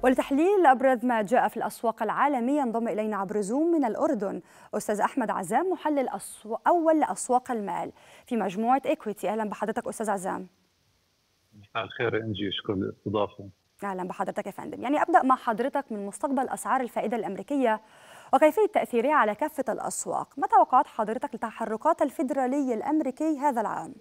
ولتحليل أبرز ما جاء في الأسواق العالمية ينضم إلينا عبر زوم من الأردن أستاذ أحمد عزام، محلل أول لأسواق المال في مجموعة إيكويتي. أهلا بحضرتك أستاذ عزام. مساء الخير إنجي، شكرا للاستضافة. أهلا بحضرتك يا فندم. أبدأ مع حضرتك من مستقبل أسعار الفائدة الأمريكية وكيفية تأثيرها على كافة الأسواق. ما توقعات حضرتك لتحركات الفيدرالي الأمريكي هذا العام؟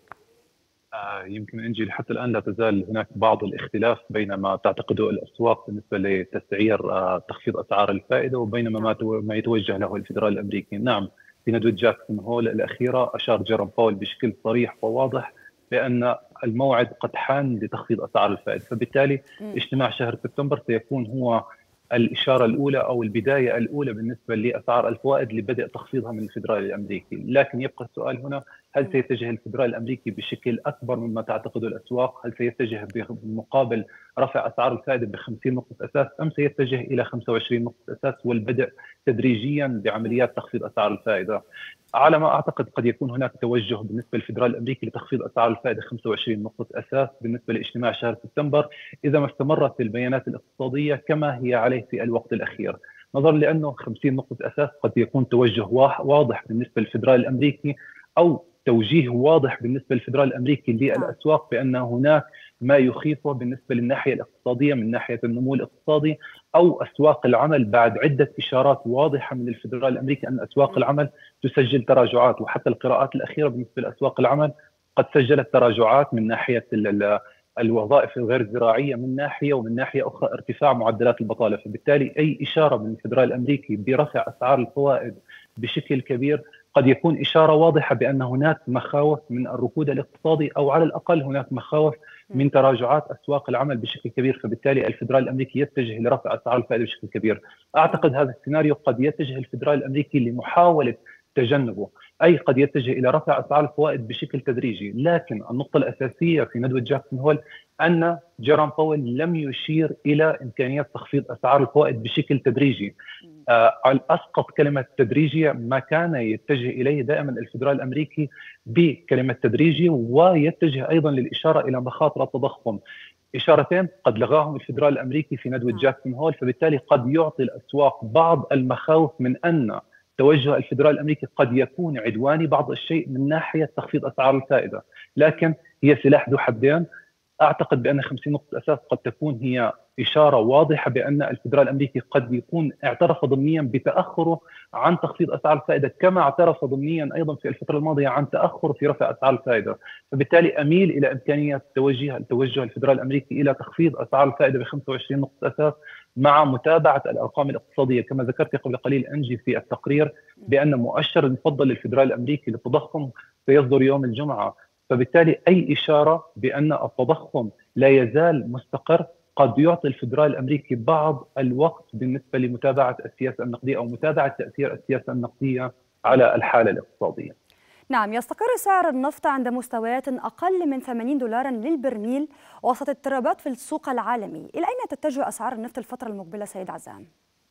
يمكن إنجي حتى الآن لا تزال هناك بعض الاختلاف بين ما تعتقده الأسواق بالنسبة لتسعير تخفيض أسعار الفائدة وبينما ما يتوجه له الفيدرالي الأمريكي. نعم، في ندوة جاكسون هول الأخيرة أشار جيروم باول بشكل صريح وواضح بأن الموعد قد حان لتخفيض أسعار الفائدة، فبالتالي اجتماع شهر سبتمبر سيكون هو الإشارة الأولى أو البداية الأولى بالنسبة لأسعار الفوائد لبدء تخفيضها من الفيدرالي الأمريكي. لكن يبقى السؤال هنا، هل سيتجه الفيدرالي الأمريكي بشكل أكبر مما تعتقده الأسواق؟ هل سيتجه بمقابل رفع أسعار الفائدة ب50 نقطة أساس أم سيتجه إلى 25 نقطة أساس والبدء تدريجيا بعمليات تخفيض أسعار الفائدة؟ على ما أعتقد قد يكون هناك توجه بالنسبة للفيدرالي الأمريكي لتخفيض أسعار الفائدة 25 نقطة أساس بالنسبة لاجتماع شهر سبتمبر إذا ما استمرت البيانات الاقتصادية كما هي عليه في الوقت الأخير، نظرا لأنه 50 نقطة أساس قد يكون توجه واضح بالنسبة للفيدرالي الأمريكي أو توجيه واضح بالنسبة للفيدرالي الأمريكي للأسواق بأن هناك ما يخيفه بالنسبة للناحية الاقتصادية من ناحية النمو الاقتصادي أو أسواق العمل، بعد عدة إشارات واضحة من الفيدرالي الأمريكي أن أسواق العمل تسجل تراجعات، وحتى القراءات الأخيرة بالنسبة لأسواق العمل قد سجلت تراجعات من ناحية الوظائف الغير الزراعية من ناحية، ومن ناحية أخرى ارتفاع معدلات البطالة. فبالتالي أي إشارة من الفيدرالي الأمريكي برفع أسعار الفوائد بشكل كبير قد يكون إشارة واضحة بأن هناك مخاوف من الركود الاقتصادي أو على الأقل هناك مخاوف من تراجعات أسواق العمل بشكل كبير، فبالتالي الفيدرالي الأمريكي يتجه لرفع أسعار الفائدة بشكل كبير. أعتقد هذا السيناريو قد يتجه الفيدرالي الأمريكي لمحاولة تجنبه، أي قد يتجه إلى رفع أسعار الفوائد بشكل تدريجي. لكن النقطة الأساسية في ندوة جاكسون هول أن جيروم باول لم يشير إلى إمكانية تخفيض أسعار الفوائد بشكل تدريجي. أسقط كلمة تدريجية، ما كان يتجه إليه دائما الفيدرالي الأمريكي بكلمة تدريجي، ويتجه أيضا للإشارة إلى مخاطر التضخم، إشارتين قد لغاهم الفيدرالي الأمريكي في ندوة جاكسون هول، فبالتالي قد يعطي الأسواق بعض المخاوف من أن توجه الفيدرالي الأمريكي قد يكون عدواني بعض الشيء من ناحية تخفيض أسعار الفائدة، لكن هي سلاح ذو حدين. أعتقد بأن 50 نقطة أساس قد تكون هي إشارة واضحة بأن الفيدرالي الأمريكي قد يكون اعترف ضمنيا بتأخره عن تخفيض أسعار الفائدة، كما اعترف ضمنيا أيضا في الفترة الماضية عن تأخره في رفع أسعار الفائدة. فبالتالي أميل إلى إمكانية توجه الفيدرالي الأمريكي إلى تخفيض أسعار الفائدة ب 25 نقطة أساس مع متابعة الأرقام الاقتصادية. كما ذكرت قبل قليل أنجي في التقرير بأن مؤشر المفضل للفيدرالي الأمريكي للتضخم سيصدر يوم الجمعة، فبالتالي أي إشارة بأن التضخم لا يزال مستقر قد يعطي الفيدرالي الأمريكي بعض الوقت بالنسبة لمتابعة السياسة النقدية أو متابعة تأثير السياسة النقدية على الحالة الاقتصادية. نعم، يستقر سعر النفط عند مستويات أقل من 80 دولارا للبرميل وسط اضطرابات في السوق العالمي. إلى أين تتجه أسعار النفط الفترة المقبلة سيد عزام؟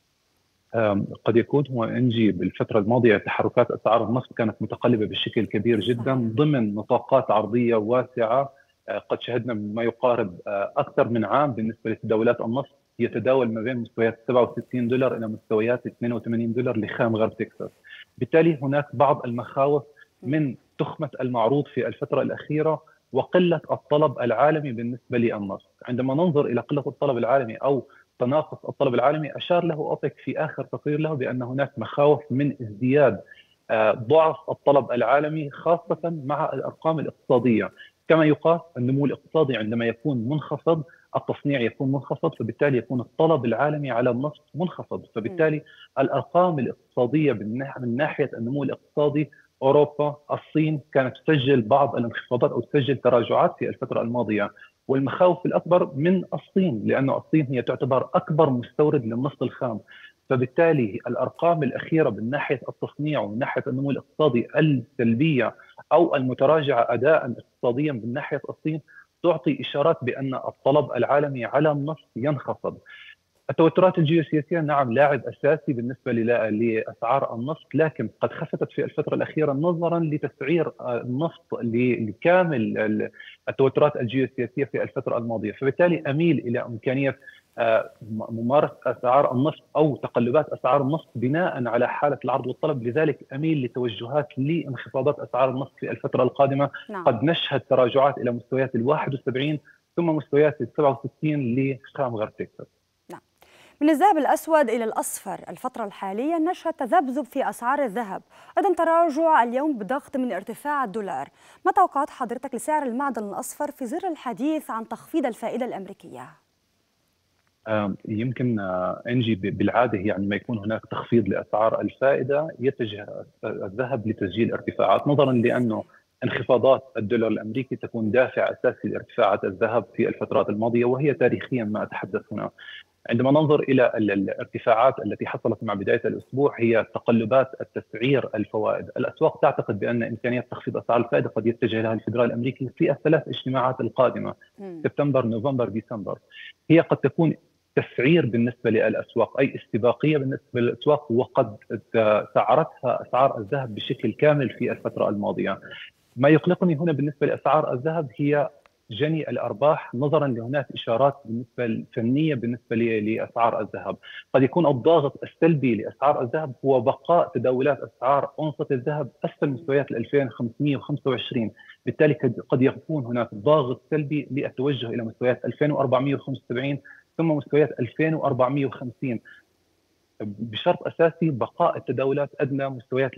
قد يكون هو انجي بالفترة الماضية تحركات أسعار النفط كانت متقلبة بشكل كبير جدا ضمن نطاقات عرضية واسعة. قد شهدنا ما يقارب أكثر من عام بالنسبة لتداولات النفط يتداول ما بين مستويات 67 دولار إلى مستويات 82 دولار لخام غرب تكساس. بالتالي هناك بعض المخاوف من تخمة المعروض في الفترة الأخيرة وقلة الطلب العالمي بالنسبة للنفط. عندما ننظر إلى قلة الطلب العالمي أو تناقص الطلب العالمي، أشار له أوبك في آخر تقرير له بأن هناك مخاوف من ازدياد ضعف الطلب العالمي خاصة مع الأرقام الاقتصادية. كما يقال النمو الاقتصادي عندما يكون منخفض التصنيع يكون منخفض، فبالتالي يكون الطلب العالمي على النفط منخفض، فبالتالي الأرقام الاقتصادية من ناحية النمو الاقتصادي أوروبا الصين كانت تسجل بعض الانخفاضات أو تسجل تراجعات في الفترة الماضية، والمخاوف الأكبر من الصين لأن الصين هي تعتبر أكبر مستورد للنفط الخام. فبالتالي الأرقام الأخيرة من ناحية التصنيع ومن ناحية النمو الاقتصادي السلبية أو المتراجعة أداء اقتصاديا من ناحية الصين تعطي إشارات بأن الطلب العالمي على النفط ينخفض. التوترات الجيوسياسية نعم لاعب أساسي بالنسبة لأسعار النفط، لكن قد خفتت في الفترة الأخيرة نظرا لتسعير النفط لكامل التوترات الجيوسياسية في الفترة الماضية، فبالتالي أميل إلى إمكانية ممارسة أسعار النفط أو تقلبات أسعار النفط بناء على حالة العرض والطلب، لذلك أميل لتوجهات لانخفاضات أسعار النفط في الفترة القادمة. قد نشهد تراجعات إلى مستويات 71 ثم مستويات 67 لخام غرب تكساس. من الذهب الأسود إلى الأصفر الفترة الحالية نشهد تذبذب في أسعار الذهب، أيضا تراجع اليوم بضغط من ارتفاع الدولار. ما توقعات حضرتك لسعر المعدن الأصفر في ظل الحديث عن تخفيض الفائدة الأمريكية؟ يمكن انجي بالعاده يعني ما يكون هناك تخفيض لاسعار الفائده يتجه الذهب لتسجيل ارتفاعات، نظرا لانه انخفاضات الدولار الامريكي تكون دافع اساسي لارتفاعات الذهب في الفترات الماضيه، وهي تاريخيا ما اتحدث هنا. عندما ننظر الى الارتفاعات التي حصلت مع بدايه الاسبوع هي تقلبات التسعير الفوائد، الاسواق تعتقد بان امكانيه تخفيض اسعار الفائده قد يتجه لها الفدرالي الامريكي في الثلاث اجتماعات القادمه سبتمبر نوفمبر ديسمبر. هي قد تكون تسعير بالنسبه للاسواق، اي استباقيه بالنسبه للاسواق، وقد سعرتها اسعار الذهب بشكل كامل في الفتره الماضيه. ما يقلقني هنا بالنسبه لاسعار الذهب هي جني الارباح، نظرا لهناك اشارات بالنسبه الفنيه بالنسبه لاسعار الذهب. قد يكون الضاغط السلبي لاسعار الذهب هو بقاء تداولات اسعار اونصه الذهب اسفل مستويات 2525، بالتالي قد يكون هناك ضاغط سلبي للتوجه الى مستويات 2475 ثم مستويات 2450 بشرط اساسي بقاء التداولات ادنى مستويات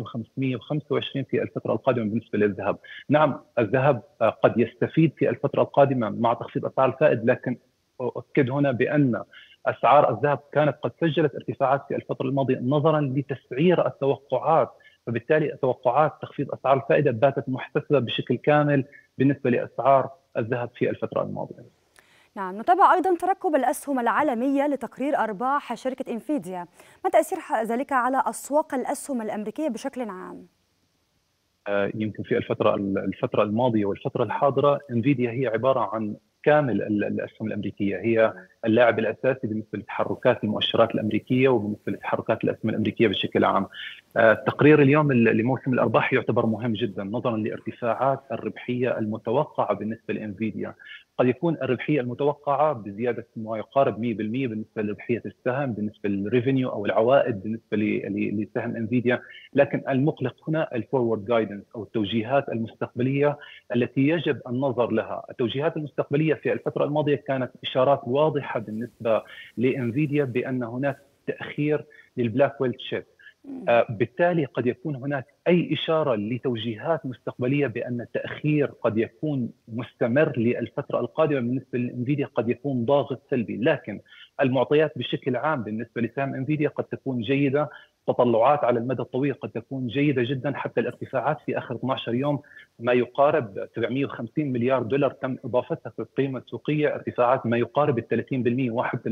2525 في الفتره القادمه بالنسبه للذهب. نعم الذهب قد يستفيد في الفتره القادمه مع تخفيض اسعار الفائد، لكن اؤكد هنا بان اسعار الذهب كانت قد سجلت ارتفاعات في الفتره الماضيه نظرا لتسعير التوقعات، فبالتالي توقعات تخفيض اسعار الفائده باتت محتسبه بشكل كامل بالنسبه لاسعار الذهب في الفتره الماضيه. نعم، نتابع أيضا تركب الأسهم العالمية لتقرير أرباح شركة انفيديا، ما تأثير ذلك على أسواق الأسهم الأمريكية بشكل عام؟ يمكن في الفترة الماضية والفترة الحاضرة انفيديا هي عبارة عن كامل الأسهم الأمريكية، هي اللاعب الأساسي بالنسبة لتحركات المؤشرات الأمريكية وبالنسبة لتحركات الأسهم الأمريكية بشكل عام. تقرير اليوم لموسم الأرباح يعتبر مهم جدا نظرا لارتفاعات الربحية المتوقعة بالنسبة لانفيديا. قد يكون الربحية المتوقعة بزيادة ما يقارب 100% بالنسبة لربحية السهم، بالنسبة للريفينيو أو العوائد بالنسبة لسهم انفيديا، لكن المقلق هنا الفورورد جايدنس أو التوجيهات المستقبلية التي يجب النظر لها. التوجيهات المستقبلية في الفترة الماضية كانت إشارات واضحة بالنسبة لانفيديا بأن هناك تأخير للبلاكويل تشيب، بالتالي قد يكون هناك أي إشارة لتوجيهات مستقبلية بأن التأخير قد يكون مستمر للفترة القادمة بالنسبة لانفيديا قد يكون ضاغط سلبي، لكن المعطيات بشكل عام بالنسبة لسهم انفيديا قد تكون جيدة، تطلعات على المدى الطويل قد تكون جيدة جدا، حتى الارتفاعات في آخر 12 يوم ما يقارب 750 مليار دولار تم إضافتها في القيمة السوقية، ارتفاعات ما يقارب 30%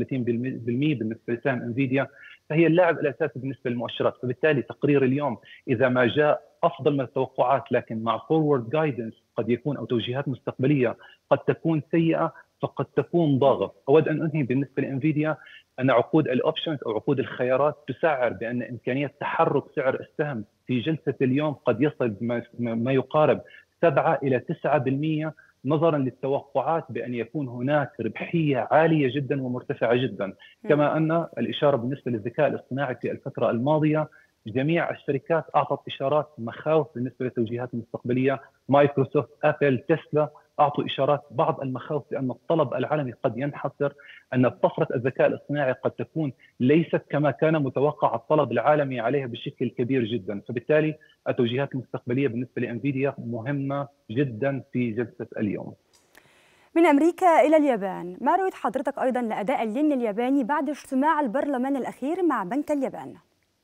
31% بالنسبة لسهم انفيديا، فهي اللاعب الأساسي بالنسبة للمؤشرات. فبالتالي تقرير اليوم إذا ما جاء أفضل من التوقعات لكن مع فورورد جايدنس قد يكون أو توجيهات مستقبلية قد تكون سيئة فقد تكون ضاغط. أود أن أنهي بالنسبة لانفيديا أن عقود الأوبشنز أو عقود الخيارات تسعر بأن إمكانية تحرك سعر السهم في جلسة اليوم قد يصل ما يقارب 7 إلى 9% نظرا للتوقعات بأن يكون هناك ربحية عالية جدا ومرتفعة جدا. كما أن الإشارة بالنسبة للذكاء الاصطناعي في الفترة الماضية جميع الشركات أعطت إشارات مخاوف بالنسبة للتوجيهات المستقبلية، مايكروسوفت، أبل، تسلا أعطوا إشارات بعض المخاوف بأن الطلب العالمي قد ينحصر، أن طفرة الذكاء الاصطناعي قد تكون ليست كما كان متوقع الطلب العالمي عليها بشكل كبير جدا، فبالتالي التوجيهات المستقبلية بالنسبة لانفيديا مهمة جدا في جلسة اليوم. من أمريكا إلى اليابان، ما رؤية حضرتك أيضا لأداء الين الياباني بعد اجتماع البرلمان الأخير مع بنك اليابان؟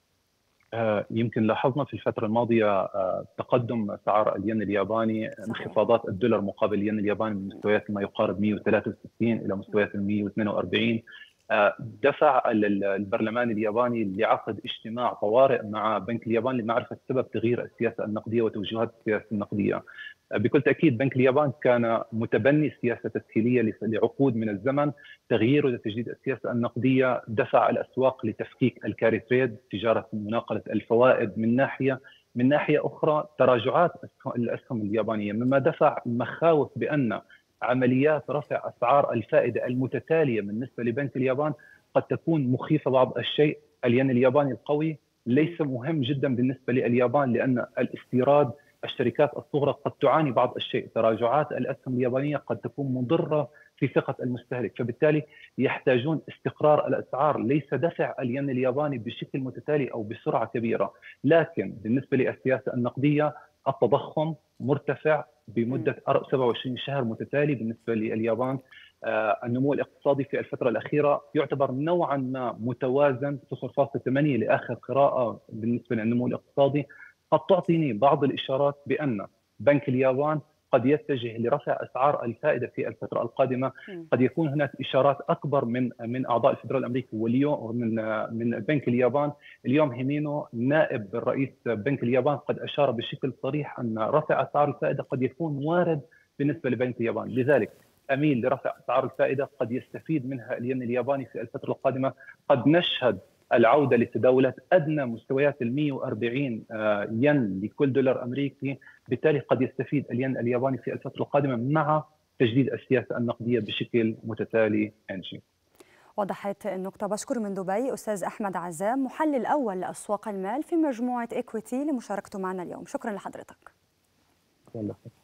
يمكن لاحظنا في الفترة الماضية تقدم أسعار الين الياباني، انخفاضات الدولار مقابل الين الياباني من مستويات ما يقارب 163 إلى مستويات 142، دفع البرلمان الياباني لعقد اجتماع طوارئ مع بنك اليابان لمعرفة سبب تغيير السياسة النقدية وتوجهات السياسة النقدية. بكل تأكيد بنك اليابان كان متبني سياسة تسهيلية لعقود من الزمن. تغيير وتجديد السياسة النقدية دفع الأسواق لتفكيك الكاري تريد، تجارة مناقلة الفوائد من ناحية أخرى تراجعات الأسهم اليابانية، مما دفع مخاوف بأن عمليات رفع أسعار الفائدة المتتالية بالنسبة لبنك اليابان قد تكون مخيفة بعض الشيء. الين الياباني القوي ليس مهم جدا بالنسبة لليابان، لأن الاستيراد الشركات الصغرى قد تعاني بعض الشيء. تراجعات الأسهم اليابانية قد تكون مضرة في ثقة المستهلك، فبالتالي يحتاجون استقرار الأسعار، ليس دفع الين الياباني بشكل متتالي أو بسرعة كبيرة. لكن بالنسبة للسياسة النقدية التضخم مرتفع بمدة 27 شهر متتالي بالنسبة لليابان. النمو الاقتصادي في الفترة الأخيرة يعتبر نوعا ما متوازن 0.8 لآخر قراءة بالنسبة للنمو الاقتصادي، قد تعطيني بعض الإشارات بأن بنك اليابان قد يتجه لرفع أسعار الفائدة في الفترة القادمة. قد يكون هناك إشارات أكبر من أعضاء الفدرالي الأمريكي واليوم من بنك اليابان. اليوم هيمينو نائب رئيس بنك اليابان قد أشار بشكل صريح أن رفع أسعار الفائدة قد يكون وارد بالنسبة لبنك اليابان، لذلك أميل لرفع أسعار الفائدة قد يستفيد منها الين الياباني في الفترة القادمة. قد نشهد العودة لتداولات أدنى مستويات 140 ين لكل دولار أمريكي، بالتالي قد يستفيد الين الياباني في الفترة القادمة مع تجديد السياسة النقدية بشكل متتالي. أنجي، وضحت النقطة. بشكر من دبي أستاذ أحمد عزام، محلل أول لأسواق المال في مجموعة إكويتي، لمشاركته معنا اليوم. شكرا لحضرتك.